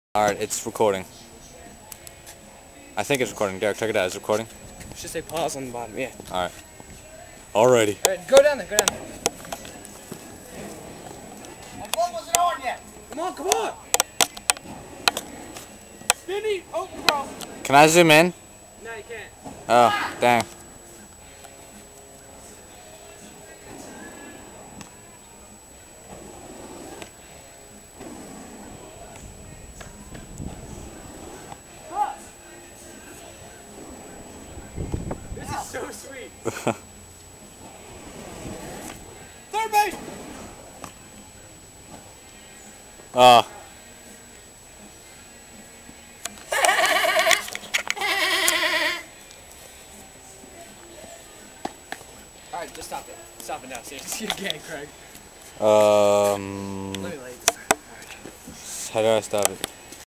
Alright, it's recording. I think it's recording. Derek, check it out. It's recording. It should say pause on the bottom, yeah. Alright. Alrighty. Alright, go down there, go down there. My phone wasn't on yet. Come on, come on! Spinny! Oh, bro. Can I zoom in? No, you can't. Oh, dang. This is so sweet. Third base. Oh. Alright, just stop it. Stop it now, seriously. You can't, Craig. Um. Let me lay this. How do I stop it?